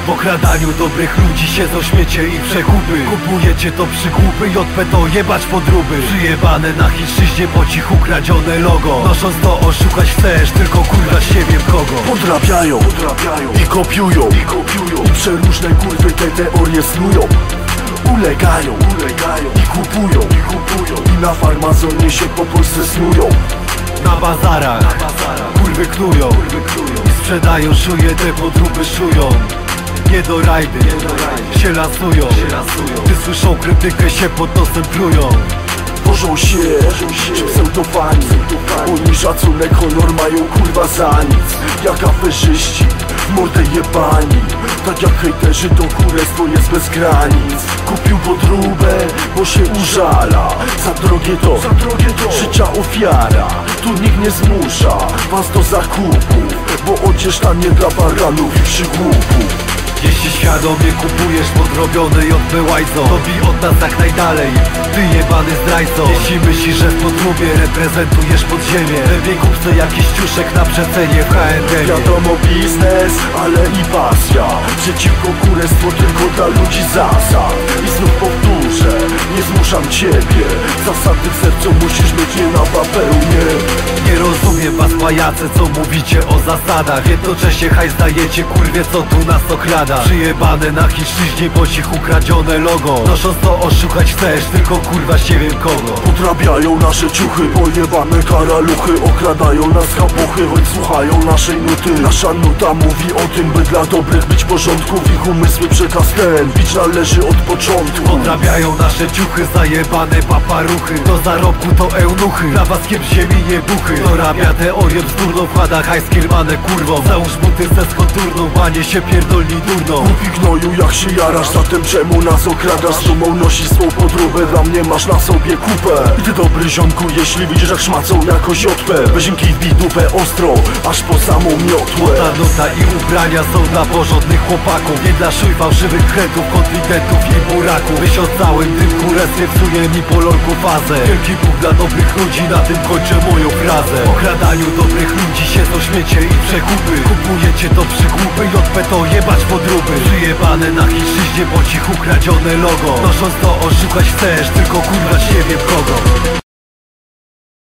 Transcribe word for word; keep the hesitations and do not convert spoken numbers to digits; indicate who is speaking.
Speaker 1: W okradaniu dobrych ludzi siedzą śmiecie i przekupy. Kupujecie to przygłupy, J P to jebać podróby. Przyjebane na chińszczyźnie, po cichu kradzione logo. Nosząc to oszukać chcesz, tylko kurwa nie wiem kogo.
Speaker 2: Podrabiają, podrabiają i kopiują, i kopiują i przeróżne kurwy te teorie snują. Ulegają, ulegają i kupują, i kupują i na farmazonie się po Polsce snują.
Speaker 1: Na bazarach, na bazarach kurwy knują, kurwy knują i sprzedają szuje, te podróby szują. Nie do rajdy, nie do rajdy się lasują, się lasują. Gdy słyszą krytykę, się pod nosem plują.
Speaker 2: Tworzą się, się pseudofani. Oni szacunek, honor mają kurwa za nic. Jak aferzyści, w mordę jebani. Tak jak hejterzy, to kurestwo jest bez granic. Kupił podróbę, bo się użala. Za drogie to, za drogie to życia ofiara. Tu nikt nie zmusza was do zakupu, bo odzież ta nie dla baranów i przygłupów.
Speaker 1: Jeśli świadomie kupujesz podrobione J P łajzo, to bij od nas jak najdalej, ty jebany zdrajco. Jeśli myślisz, że w podróbie reprezentujesz podziemie, lepiej kup se jakiś ciuszek na przecenie w H and M.
Speaker 2: Wiadomo biznes, ale i pasja. Przeciwko kurestwo tylko dla ludzi zasad. I znów powtórzę, nie zmuszam ciebie. Zasady w sercu musisz mieć, nie na bawełnie.
Speaker 1: Nie rozumiem was pajace, co mówicie o zasadach. Jednocześnie hajs dajecie, kurwie co tu nas okrada. Przyjebane na chińszczyźnie, po cichu kradzione logo. Nosząc to oszukać chcesz, tylko kurwa nie wiem kogo.
Speaker 2: Podrabiają nasze ciuchy, pojebane karaluchy. Okradają nas kapuchy, choć słuchają naszej nuty. Nasza nuta mówi o tym, by dla dobrych być porządku. W ich umysły przekaz ten bić należy od początku.
Speaker 1: Podrabiają nasze ciuchy, zajebane paparuchy. Do zarobku to eunuchy, na was kiep ziemi nie buchy. Dorabia teorię bzdurną, wkłada hajs kiermane kurwą. Załóż buty ze skoturną, panie się pierdolni durną.
Speaker 2: Głupi gnoju, jak się jarasz, zatem czemu nas okradasz? Z dumą nosisz swą podróbę, dla mnie masz na sobie kupę. I ty dobry ziomku, jeśli widzisz jak szmacą jakoś J P, weź im kij, wbij dupę ostro, aż po samą miotłę.
Speaker 1: Ta nuta i ubrania są dla porządnych chłopaków, nie dla szuj fałszywych chętów, konfidentów i buraków. Myśl o całym tym kurestwie psuje mi po lolku fazę. Wielki Bóg dla dobrych ludzi, na tym kończę moją frazę. W okradaniu dobrych ludzi siedzą śmiecie i przekupy. Kupujecie to przygłupy, J P to jebać podróby. Przyjebane na chińszczyźnie, po cichu kradzione logo. Nosząc to oszukać chcesz, tylko kurwa nie wiem kogo.